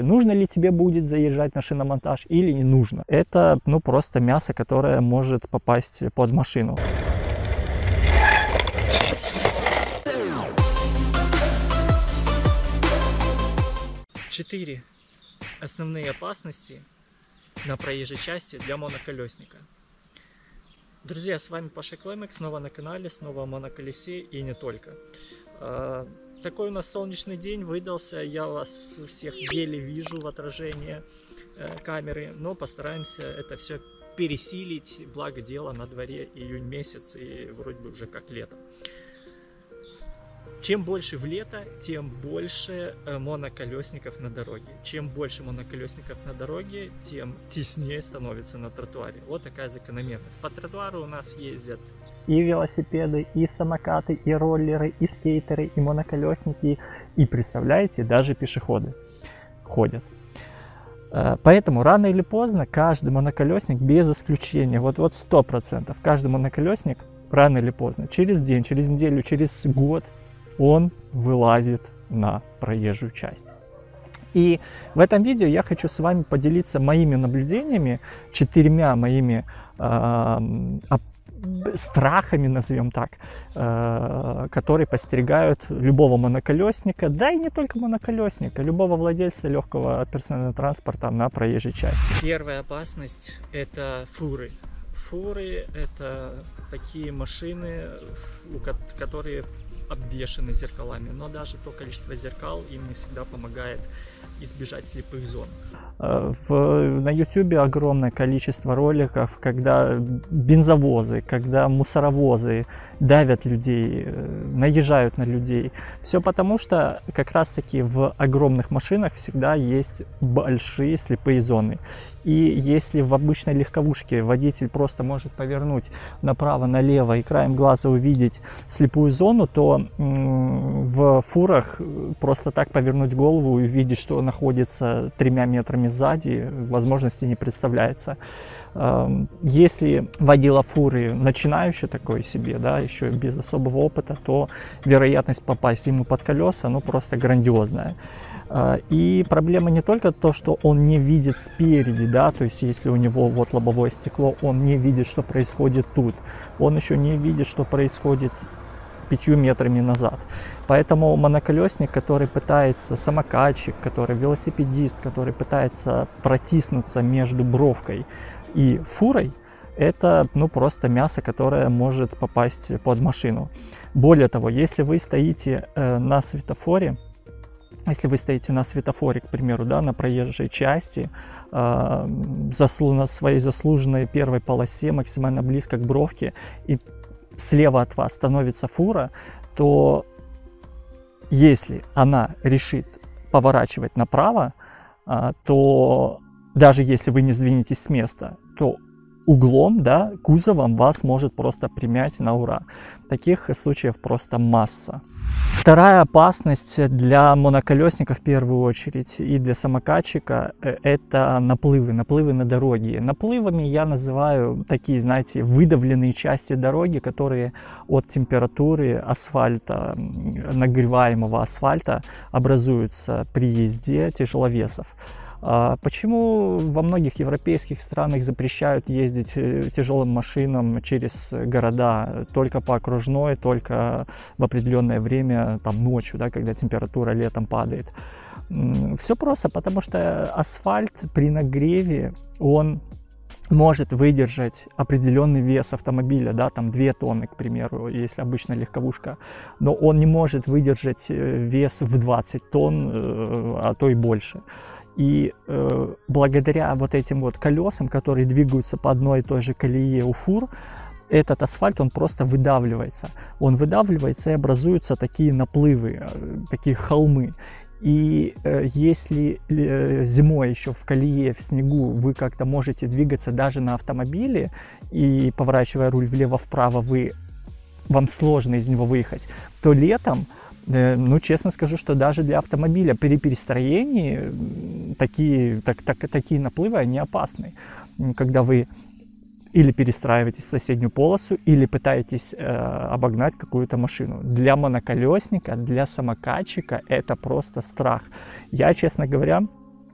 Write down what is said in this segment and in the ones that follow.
нужно ли тебе будет заезжать на шиномонтаж или не нужно. Это, ну, просто мясо, которое может попасть под машину. Четыре основные опасности на проезжей части для моноколесника. Друзья, с вами Паша Клемик, снова на канале, снова о моноколесе и не только. Такой у нас солнечный день выдался, я вас всех еле вижу в отражении камеры, но постараемся это все пересилить, благо дело на дворе июнь месяц и вроде бы уже как лето. Чем больше в лето, тем больше моноколесников на дороге. Чем больше моноколесников на дороге, тем теснее становится на тротуаре. Вот такая закономерность. По тротуару у нас ездят и велосипеды, и самокаты, и роллеры, и скейтеры, и моноколесники. И, представляете, даже пешеходы ходят. Поэтому рано или поздно каждый моноколесник, без исключения, вот 100%, каждый моноколесник рано или поздно, через день, через неделю, через год, он вылазит на проезжую часть. И в этом видео я хочу с вами поделиться моими наблюдениями, 4 моими страхами, назовем так, которые подстерегают любого моноколесника, да и не только моноколесника, любого владельца легкого персонального транспорта на проезжей части. Первая опасность – это фуры. Фуры – это такие машины, которые обвешаны зеркалами, но даже то количество зеркал им не всегда помогает избежать слепых зон. На YouTube огромное количество роликов, когда бензовозы, когда мусоровозы давят людей, наезжают на людей. Все потому, что как раз таки в огромных машинах всегда есть большие слепые зоны. И если в обычной легковушке водитель просто может повернуть направо-налево и краем глаза увидеть слепую зону, то в фурах просто так повернуть голову и увидеть, что находится 3 метрами сзади, возможности не представляется. Если водила фуры начинающий такой себе, да, еще без особого опыта, то вероятность попасть ему под колеса, ну, просто грандиозная. И проблема не только то, что он не видит спереди, да, то есть если у него вот лобовое стекло, он не видит, что происходит тут, он еще не видит, что происходит 5 метрами назад. Поэтому моноколесник, который пытается, самокатчик, который велосипедист, который пытается протиснуться между бровкой и фурой, это, ну, просто мясо, которое может попасть под машину. Более того, если вы стоите на светофоре, к примеру, да, на проезжей части, на своей заслуженной первой полосе, максимально близко к бровке, и слева от вас становится фура, то если она решит поворачивать направо, то даже если вы не сдвинетесь с места, то углом, да, кузовом вас может просто примять на ура. Таких случаев просто масса. Вторая опасность для моноколесника в первую очередь и для самокатчика – это наплывы на дороге. Наплывами я называю такие, знаете, выдавленные части дороги, которые от температуры асфальта, нагреваемого асфальта, образуются при езде тяжеловесов. Почему во многих европейских странах запрещают ездить тяжелым машинам через города только по окружной, только в определенное время, там ночью, да, когда температура летом падает? Все просто, потому что асфальт при нагреве, он может выдержать определенный вес автомобиля, да, там 2 тонны, к примеру, если обычная легковушка, но он не может выдержать вес в 20 тонн, а то и больше. И благодаря вот этим вот колесам, которые двигаются по одной и той же колее у фур, этот асфальт, он просто выдавливается. Он выдавливается и образуются такие наплывы, такие холмы. И если зимой еще в колее, в снегу вы как-то можете двигаться даже на автомобиле, и поворачивая руль влево-вправо, вам сложно из него выехать, то летом, ну, честно скажу, что даже для автомобиля при перестроении такие наплывы, они опасны. Когда вы или перестраиваетесь в соседнюю полосу, или пытаетесь обогнать какую-то машину. Для моноколесника, для самокатчика это просто страх. Я, честно говоря,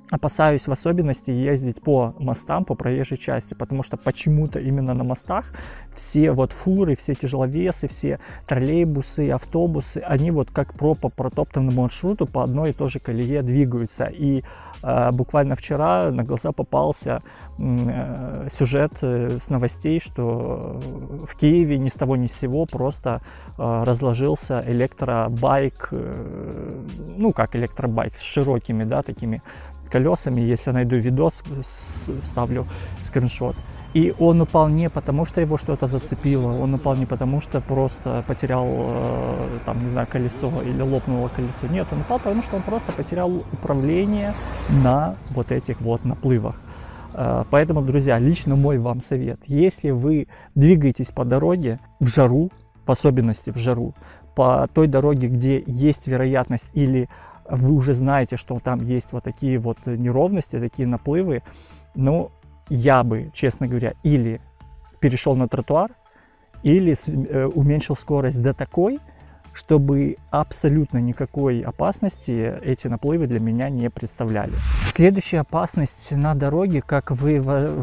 опасаюсь в особенности ездить по мостам, по проезжей части, потому что почему-то именно на мостах все вот фуры, все тяжеловесы, все троллейбусы, автобусы, они вот как по протоптанному маршруту по одной и той же колее двигаются. И буквально вчера на глаза попался сюжет с новостей, что в Киеве ни с того ни с сего просто разложился электробайк, ну как электробайк, с широкими, да, такими колесами. Если я найду видос, вставлю скриншот. И он упал не потому, что его что-то зацепило, он упал не потому, что просто потерял, там, не знаю, колесо или лопнуло колесо. Нет, он упал, потому что он просто потерял управление на вот этих вот наплывах. Поэтому, друзья, лично мой вам совет. Если вы двигаетесь по дороге в жару, в особенности в жару, по той дороге, где есть вероятность или вы уже знаете, что там есть вот такие вот неровности, такие наплывы, ну, я бы, честно говоря, или перешел на тротуар, или уменьшил скорость до такой, чтобы абсолютно никакой опасности эти наплывы для меня не представляли. Следующая опасность на дороге, как вы,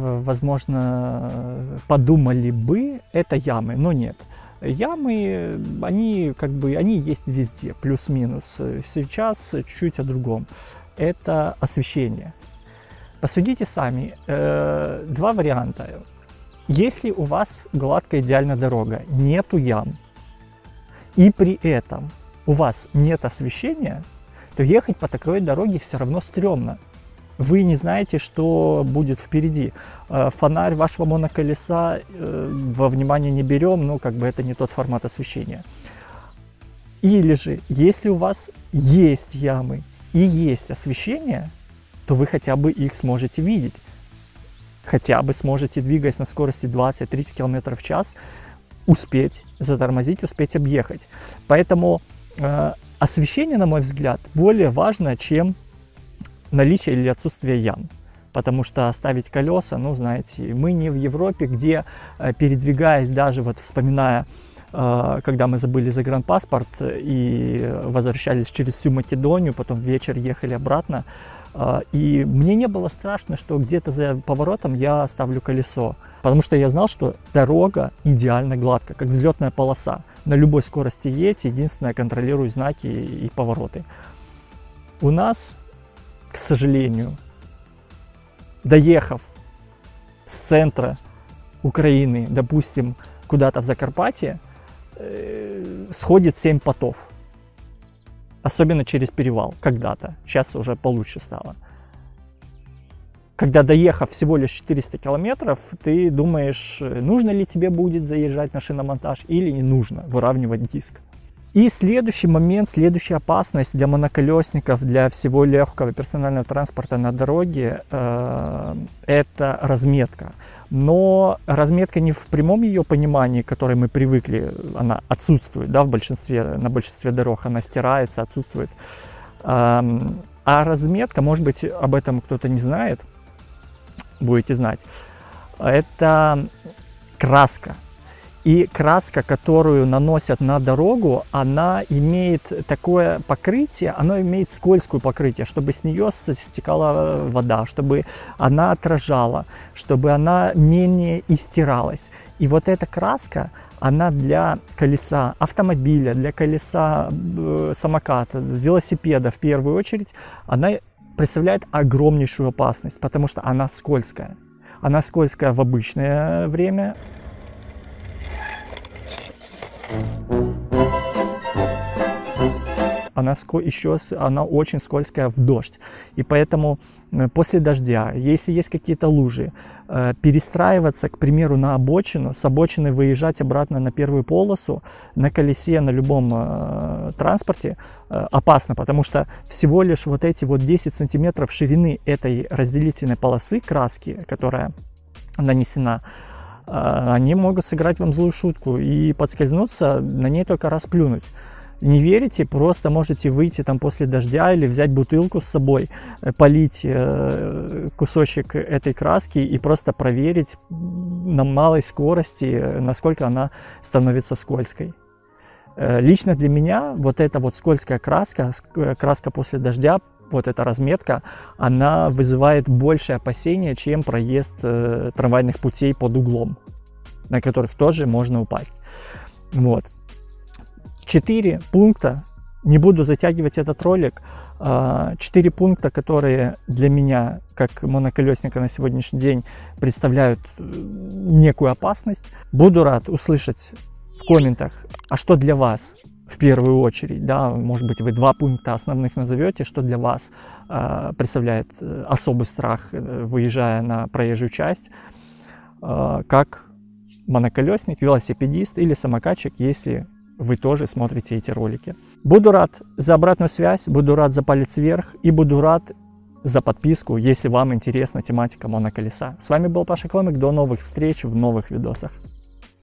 возможно, подумали бы, это ямы, но нет. Ямы, они они есть везде, плюс-минус. Сейчас чуть-чуть о другом. Это освещение. Посудите сами, два варианта. Если у вас гладкая идеальная дорога, нету ям, и при этом у вас нет освещения, то ехать по такой дороге все равно стрёмно. Вы не знаете, что будет впереди. Фонарь вашего моноколеса во внимание не берем, но это не тот формат освещения. Или же, если у вас есть ямы и есть освещение, то вы хотя бы их сможете видеть. Хотя бы сможете, двигаясь на скорости 20-30 км в час, успеть затормозить, успеть объехать. Поэтому освещение, на мой взгляд, более важно, чем наличие или отсутствие ям. Потому что оставить колеса, ну, знаете, мы не в Европе, где, передвигаясь, даже вот вспоминая, когда мы забыли загранпаспорт и возвращались через всю Македонию, потом вечер ехали обратно, и мне не было страшно, что где-то за поворотом я оставлю колесо, потому что я знал, что дорога идеально гладкая, как взлетная полоса. На любой скорости едь, единственное, контролирую знаки и повороты. У нас, к сожалению, доехав с центра Украины, допустим, куда-то в Закарпатье, сходит 7 потов. Особенно через перевал когда-то. Сейчас уже получше стало. Когда, доехав всего лишь 400 километров, ты думаешь, нужно ли тебе будет заезжать на шиномонтаж или не нужно выравнивать диск. И следующий момент, следующая опасность для моноколесников, для всего легкого персонального транспорта на дороге, это разметка. Но разметка не в прямом ее понимании, к которой мы привыкли, она отсутствует, да, на большинстве дорог она стирается, отсутствует. А разметка, может быть, об этом кто-то не знает, будете знать, это краска. И краска, которую наносят на дорогу, она имеет такое покрытие, она имеет скользкое покрытие, чтобы с нее стекала вода, чтобы она отражала, чтобы она менее истиралась. И вот эта краска, она для колеса автомобиля, для колеса самоката, велосипеда в первую очередь, она представляет огромнейшую опасность, потому что она скользкая. Она скользкая в обычное время. Она очень скользкая в дождь. И поэтому после дождя, если есть какие-то лужи, перестраиваться, к примеру, на обочину, с обочины выезжать обратно на первую полосу, на колесе, на любом транспорте опасно, потому что всего лишь вот эти вот 10 сантиметров ширины этой разделительной полосы краски, которая нанесена, они могут сыграть вам злую шутку и подскользнуться, на ней только раз плюнуть. Не верите, просто можете выйти там после дождя или взять бутылку с собой, полить кусочек этой краски и просто проверить на малой скорости, насколько она становится скользкой. Лично для меня вот эта вот скользкая краска после дождя вот эта разметка, она вызывает больше опасения, чем проезд трамвайных путей под углом, на которых тоже можно упасть. Вот. 4 пункта, не буду затягивать этот ролик, 4 пункта, которые для меня, как моноколесника на сегодняшний день, представляют некую опасность. Буду рад услышать в комментах, а что для вас в первую очередь, да, может быть, вы 2 пункта основных назовете, что для вас представляет особый страх, выезжая на проезжую часть, как моноколесник, велосипедист или самокатчик, если вы тоже смотрите эти ролики. Буду рад за обратную связь, буду рад за палец вверх и буду рад за подписку, если вам интересна тематика моноколеса. С вами был Паша Кломик, до новых встреч в новых видосах.